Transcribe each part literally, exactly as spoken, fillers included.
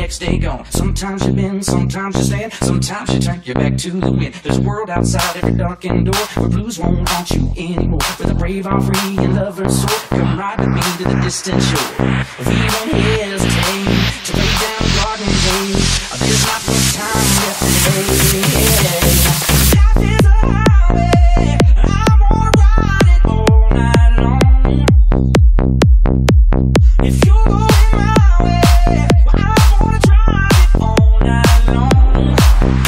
next day gone. Sometimes you bend, sometimes you stand, sometimes you turn your back to the wind. There's a world outside every darkened door where blues won't haunt you anymore. With a brave heart, free and lover's soul, come ride with me to the distant shore. If you don't hesitate to lay down a garden gate, there's not much time left today. Yeah. Life is a highway, I wanna ride it all night long. If you're going my way, well, I wanna drive it all night long.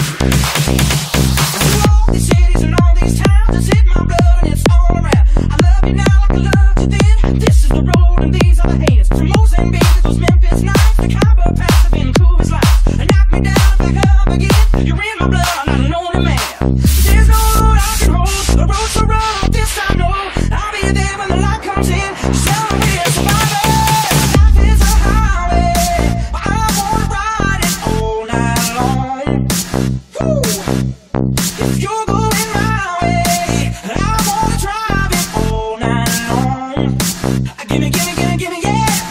Through all these cities and all these towns, it's hit my blood and it's all around. I love you now like I loved you then. This is the road and these are the hands. From Mozambique to those Memphis nights, the Cabo Pass of Vancouver's lights. And knock me down if I come again. You're in my blood, I'm not a lonely man. There's no road I can hold, the road's so rough, this I know. I'll be there when the light comes in. Just tell me we're survivors. Life is a highway, but I wanna ride it all night long. Woo. If you're going my way, I wanna drive it all night long. Gimme, gimme, gimme, gimme, yeah.